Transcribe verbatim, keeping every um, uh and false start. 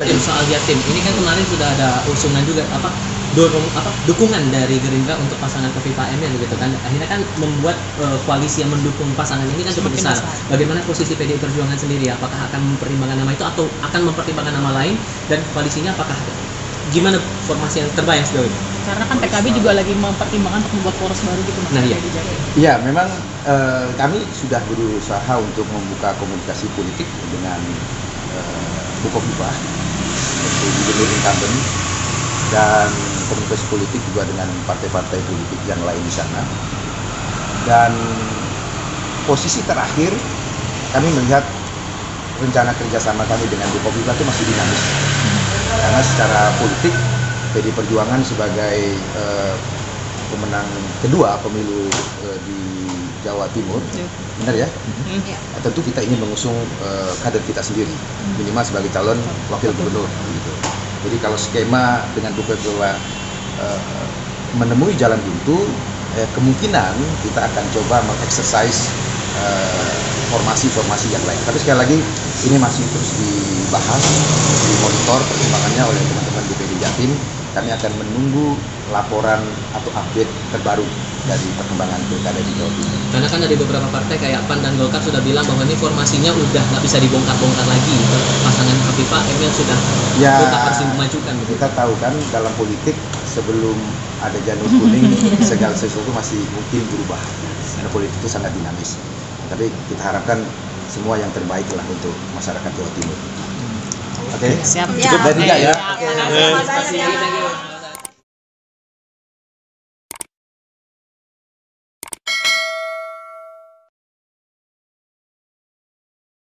Tim soal Jatim, ini kan kemarin sudah ada usungan juga apa dorong apa dukungan dari Gerindra untuk pasangan Kofifa Emil gitu kan. Akhirnya kan membuat uh, koalisi yang mendukung pasangan ini kan cukup besar. Bagaimana posisi P D I Perjuangan sendiri? Apakah akan mempertimbangkan nama itu atau akan mempertimbangkan nama lain, dan koalisinya apakah gimana formasi yang terbayang sejauh ini? Karena kan P K B juga lagi mempertimbangkan untuk membuat poros baru gitu Mas. Nah, iya. Iya, memang eh, kami sudah berusaha untuk membuka komunikasi politik dengan eh, Bu Kofifa, yaitu gubernur incumbent, dan komunikasi politik juga dengan partai-partai politik yang lain di sana. Dan posisi terakhir kami melihat rencana kerjasama kami dengan Bu Kofifa itu masih dinamis, karena secara politik P D I Perjuangan sebagai uh, pemenang kedua pemilu uh, di Jawa Timur, ya. Benar ya? Mm-hmm. Ya. Tentu kita ingin mengusung uh, kader kita sendiri, minimal sebagai calon wakil gubernur. Gitu. Jadi kalau skema dengan Bu Kofifa uh, menemui jalan buntu, eh, kemungkinan kita akan coba mengeksersis uh, formasi-formasi yang lain. Tapi sekali lagi ini masih terus dibahas, dimonitor perkembangannya oleh teman-teman di P D I Jatim. Kami akan menunggu laporan atau update terbaru dari perkembangan pilkada di Jawa Timur. Karena kan dari beberapa partai kayak Pan dan Golkar sudah bilang bahwa ini formasinya udah nggak bisa dibongkar-bongkar lagi. Pasangan Kofifa Emil sudah ya, harus dimajukan. Gitu. Kita tahu kan dalam politik sebelum ada janur kuning segala sesuatu masih mungkin berubah. Karena politik itu sangat dinamis. Tapi kita harapkan semua yang terbaik lah untuk masyarakat Jawa Timur. Oke, okay. Siap. Cukup dari tiga ya. Terima kasih.